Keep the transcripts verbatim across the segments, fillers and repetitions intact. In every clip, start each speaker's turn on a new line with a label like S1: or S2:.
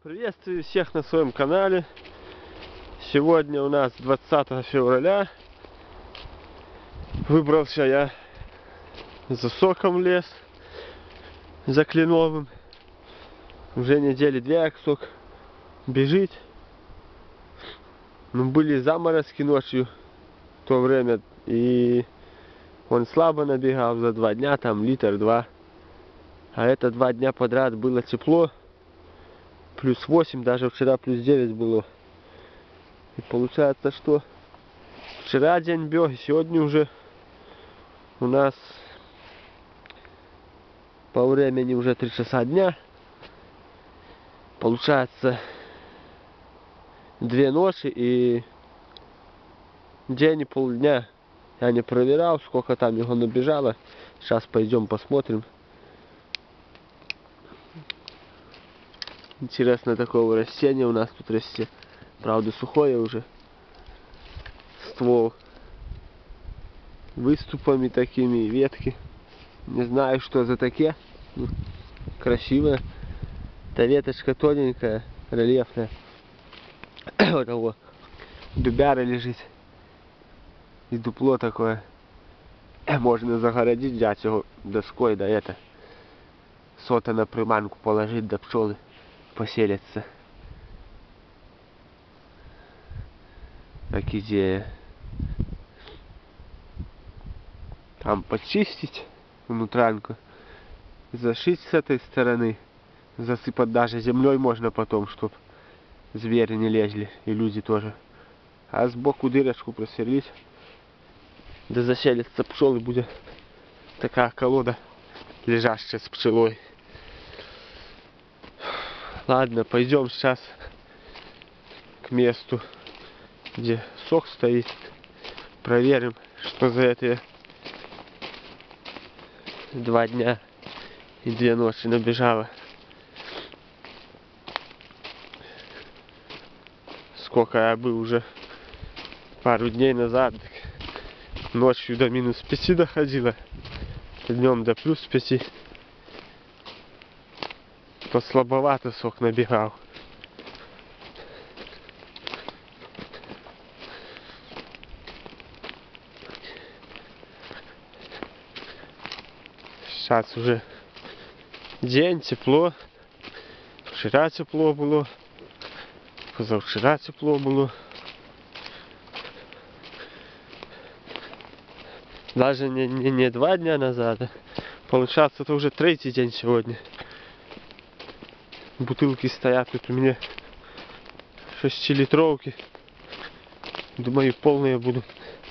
S1: Приветствую всех на своем канале. Сегодня у нас двадцатое февраля. Выбрался я за соком в лес, за кленовым. Уже недели две как сок бежит. Ну, были заморозки ночью в то время, и он слабо набегал за два дня, там литр два. А это два дня подряд было тепло. Плюс восемь, даже вчера плюс девять было. И получается, что вчера день бег, и сегодня уже у нас по времени уже три часа дня. Получается две ночи и день и полдня. Я не проверял, сколько там его набежало. Сейчас пойдем посмотрим. Интересно, такого растения у нас тут растет. Правда, сухое уже. Ствол. Выступами такими, ветки. Не знаю, что за такие. Красивая. Эта веточка тоненькая, рельефная. Вот того. Дубяра лежит. И дупло такое. Можно загородить, взять его доской, да это. Сота на приманку положить, да пчелы поселятся. Так идея. Там почистить внутрянку, зашить с этой стороны, засыпать даже землей можно потом, чтоб звери не лезли и люди тоже. А сбоку дырочку просверлить, да заселятся пчелы, будет такая колода, лежащая с пчелой. Ладно, пойдем сейчас к месту, где сок стоит, проверим, что за эти два дня и две ночи набежало. Сколько я был уже пару дней назад, ночью до минус пяти доходило, днем до плюс пяти. То слабовато сок набегал. Сейчас уже день, тепло. Вчера тепло было. Позавчера тепло было. Даже не, не, не два дня назад. Получается, это уже третий день сегодня. Бутылки стоят тут у меня. Шестилитровки. Думаю, полные будут.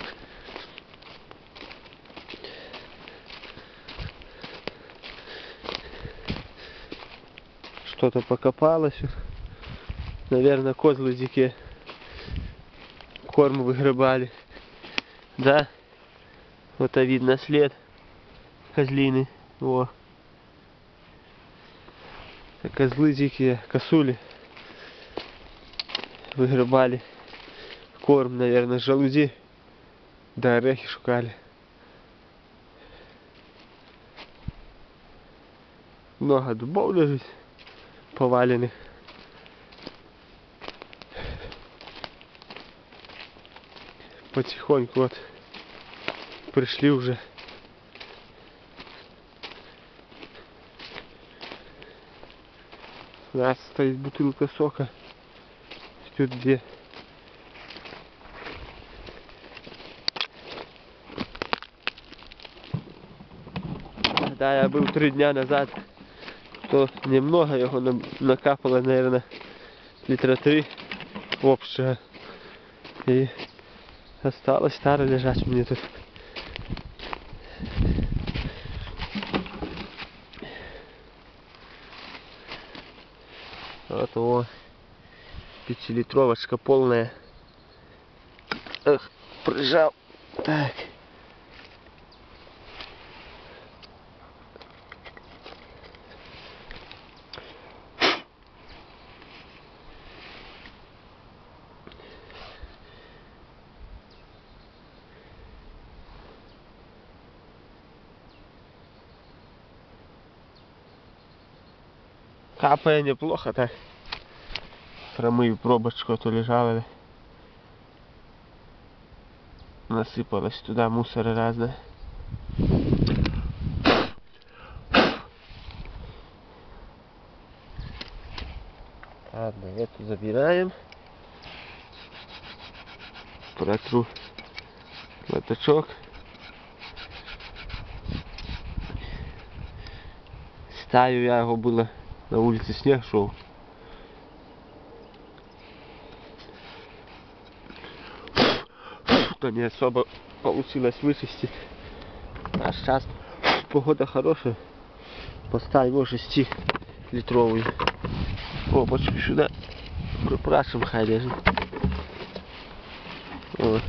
S1: Что-то покопалось. Наверное, козлы дикие корм выгребали. Да. Вот а видно след козлины. Во. Козлы дикие, косули выгребали корм, наверное, желуди, да орехи шукали. Много дубов лежит поваленных. Потихоньку вот пришли уже. У нас стоит бутылка сока. Тут где? Да, я был три дня назад, то немного его накапало, наверное, литра три общего. И осталось старое лежать мне тут. Вот его пятилитровочка полная. Эх, прижал. Так. Капая неплохо так. промыю пробочку, а то лежала. Насыпалось туда мусора разное. Ладно, эту забираем. Протру лоточок. Ставив я его, было на улице снег шел. То не особо получилось вычистить. А сейчас погода хорошая. Поставим его шестилитровую пробочку сюда. Припрашиваем, хай лежит. Вот.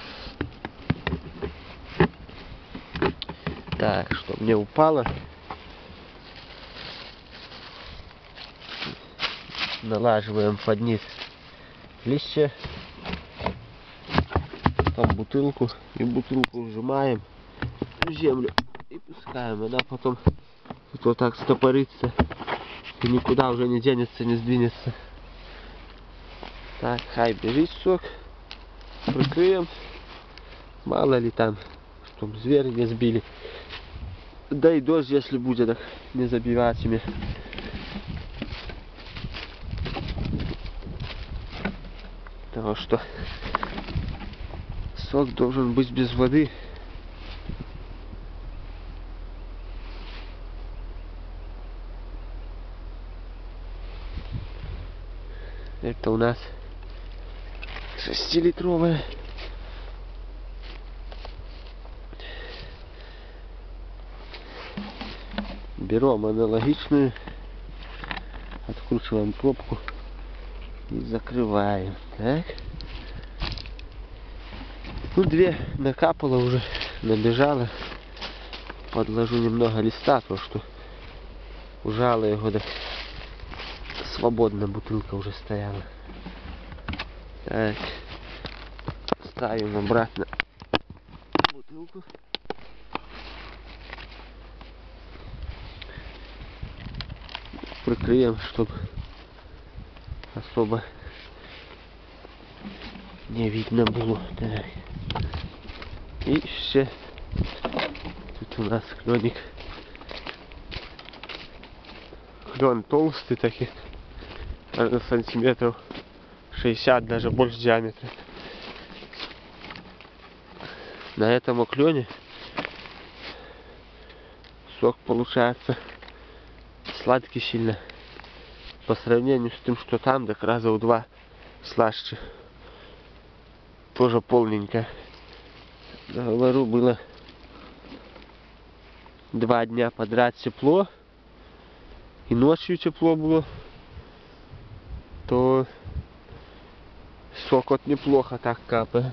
S1: Так, чтобы не упало. Налаживаем под низ листья. Потом бутылку. И бутылку сжимаем в землю. И пускаем. Она потом тут вот так стопорится. И никуда уже не денется, не сдвинется. Так, хай бежит сок. Прикрыем. Мало ли там, чтобы звери не сбили. Да и дождь, если будет, так не забивать ими. Потому что сок должен быть без воды. Это у нас шестилитровая. Берем аналогичную, откручиваем пробку и закрываем. Так. Ну, две накапало уже, набежало. Подложу немного листа, то что ужало его, так свободно бутылка уже стояла. Так. Ставим обратно бутылку. Прикрыем, чтобы особо не видно было. Так. И все. Тут у нас кленик. Клен толстый такой. Наверное, сантиметров шестьдесят, даже больше диаметра. На этом клене сок получается сладкий сильно. По сравнению с тем, что там, так раза в два слаще. Тоже полненько. Говорю, было два дня подряд тепло. И ночью тепло было. То сок вот неплохо так капает.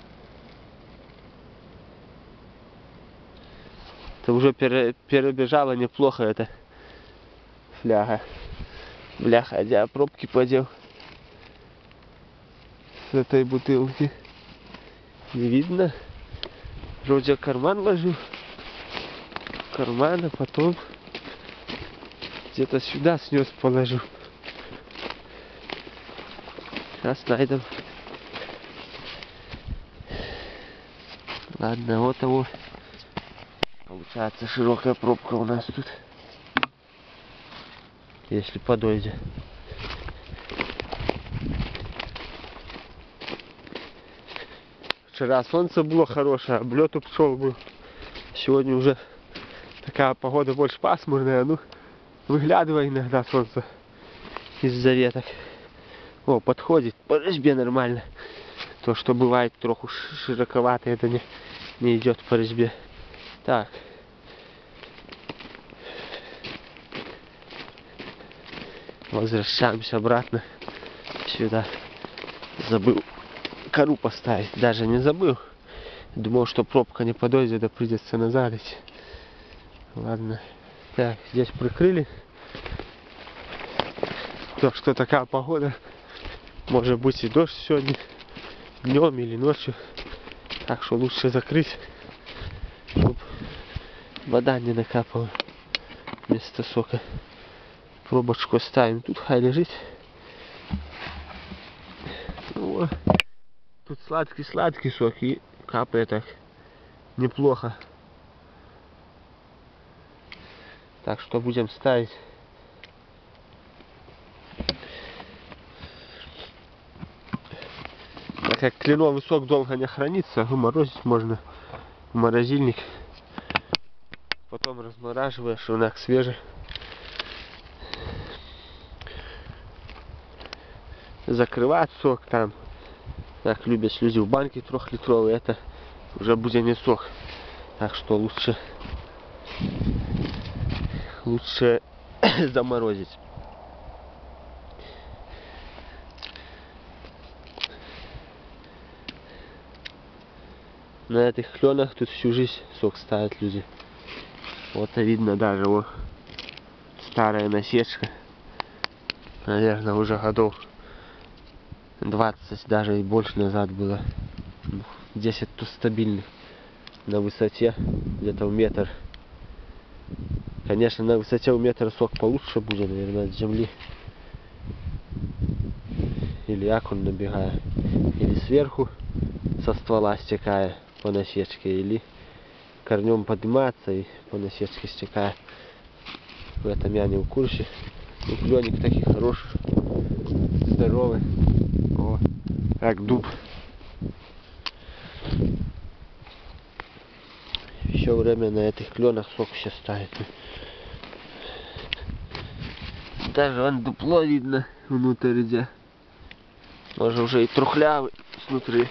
S1: Это уже пере, перебежала неплохо эта фляга. Бляха, я пробки подел с этой бутылки. Не видно. Вроде карман ложил. Карман, а потом где-то сюда снес, положил. Сейчас найдем. Ладно, вот того. Получается широкая пробка у нас тут. Если подойдет. Вчера солнце было хорошее, облет у пчел был. Сегодня уже такая погода больше пасмурная. Ну, выглядывай иногда солнце из-за веток. О, подходит по резьбе нормально. То, что бывает троху широковато, это не, не идет по резьбе. Так. Возвращаемся обратно сюда. Забыл кору поставить. Даже не забыл. Думал, что пробка не подойдет, да придется назад идти. Ладно. Так, здесь прикрыли. То, что такая погода. Может быть и дождь сегодня. Днем или ночью. Так что лучше закрыть, чтобы вода не накапала вместо сока. Пробочку ставим. Тут хай лежит. О, тут сладкий-сладкий сок и капает так неплохо. Так что будем ставить. Так как кленовый сок долго не хранится, выморозить можно в морозильник. Потом размораживаешь, он как свежий. Закрывать сок там, как любят люди в банке трехлитровые, это уже будет не сок. Так что лучше лучше заморозить. На этих кленах тут всю жизнь сок ставят люди. Вот видно даже вот старая насечка. Наверное, уже годов двадцать даже и больше назад было. десять тут стабильных. На высоте где-то в метр. Конечно, на высоте в метр сок получше будет, наверное, от земли. Или як он набегает. Или сверху со ствола стекая по насечке, или корнем подниматься и по насечке стекая. В этом я не в курсе. Ну, кленик такой хороший, здоровый. О, как дуб. Все время на этих кленах сок все ставит. Даже вон дупло видно внутри, где. Может уже и трухлявый снутри.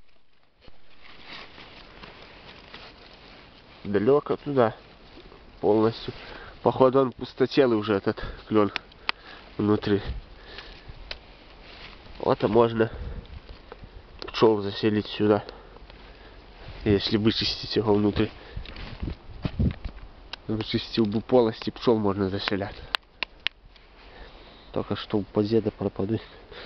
S1: Далеко туда полностью. Походу он пустотелый уже, этот клен внутри. Вот, а можно пчел заселить сюда, если вычистить его внутри. Вычистил бы полости, пчел можно заселять. Только что у подъеда пропаду.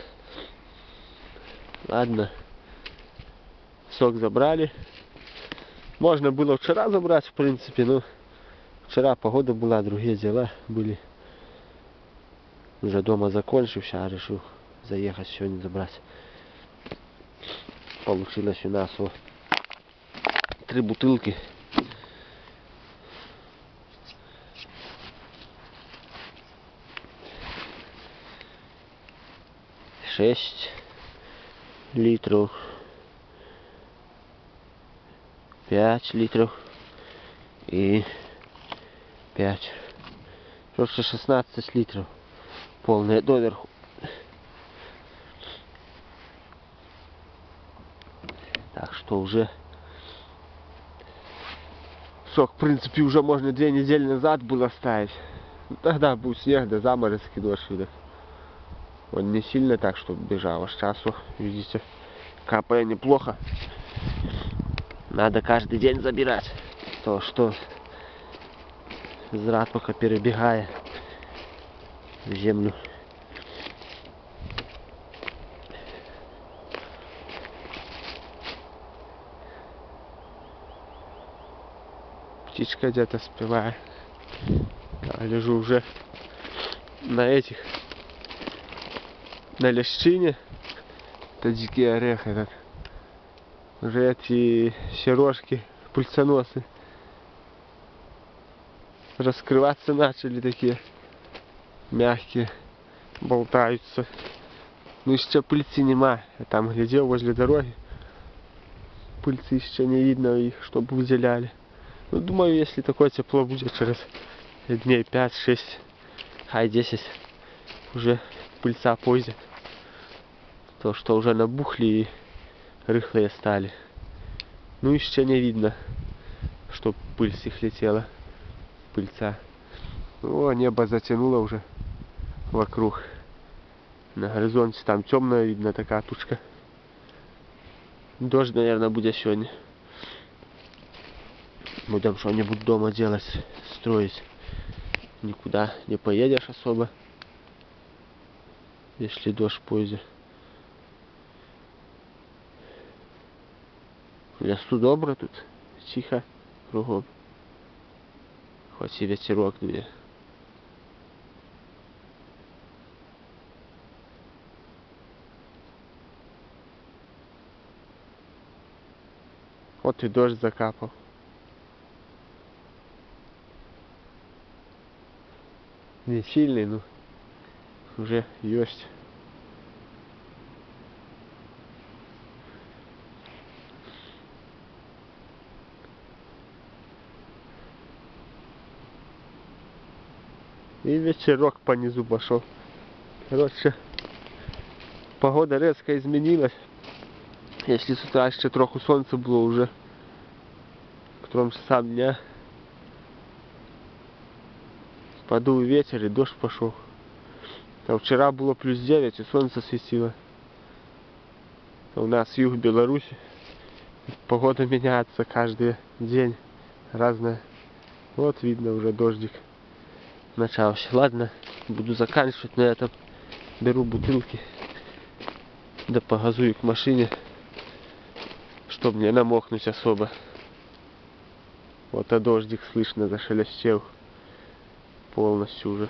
S1: Ладно. Сок забрали. Можно было вчера забрать, в принципе, но вчера погода была, другие дела были. Уже дома закончился, а решил заехать сегодня забрать. Получилось у нас вот три бутылки. Шесть литров. Пять литров. И пять. Просто шестнадцать литров. Полная доверху. Так что уже сок, в принципе, уже можно две недели назад было ставить. Тогда был снег, да заморозки, дождь. Он не сильно так, чтобы бежал. А сейчас, видите, капает неплохо. Надо каждый день забирать. То, что зря только перебегая в землю. Птичка где-то спевает. Я лежу уже на этих, на лещине. Это дикий орех этот. Уже эти сережки, пыльцоносы раскрываться начали, такие мягкие, болтаются. Ну еще пыльцы нема. Я там глядел возле дороги. Пыльцы еще не видно их, чтобы выделяли. Ну, думаю, если такое тепло будет через дней пять-шесть, хай десять, уже пыльца пойдет. То, что уже набухли и рыхлые стали. Ну, еще не видно, что пыль с них летела. Пыльца. О, небо затянуло уже вокруг. На горизонте там темная видно такая тучка. Дождь, наверное, будет сегодня. Будем что-нибудь дома делать, строить. Никуда не поедешь особо, если дождь пойдет. В лесу добро тут, тихо, кругом. Хоть и ветерок дует. Вот и дождь закапал. Не сильный, но уже есть. И вечерок по низу пошел. Короче, погода резко изменилась. Если с утра еще троху солнца было уже к трем часам дня, подул ветер и дождь пошел. А вчера было плюс девять и солнце светило. А у нас юг Беларуси. Погода меняется каждый день. Разная. Вот видно уже дождик начался. Ладно, буду заканчивать на этом. Беру бутылки. Да погазую к машине, чтобы не намокнуть особо. Вот а дождик слышно зашелестел полностью уже.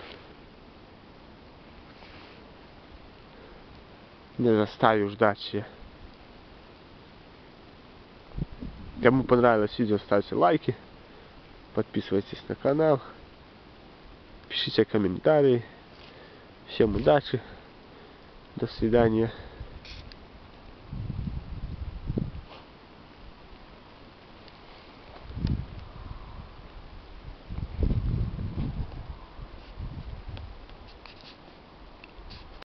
S1: Не заставил ждать все. Кому понравилось видео, ставьте лайки, подписывайтесь на канал, пишите комментарии. Всем удачи, до свидания.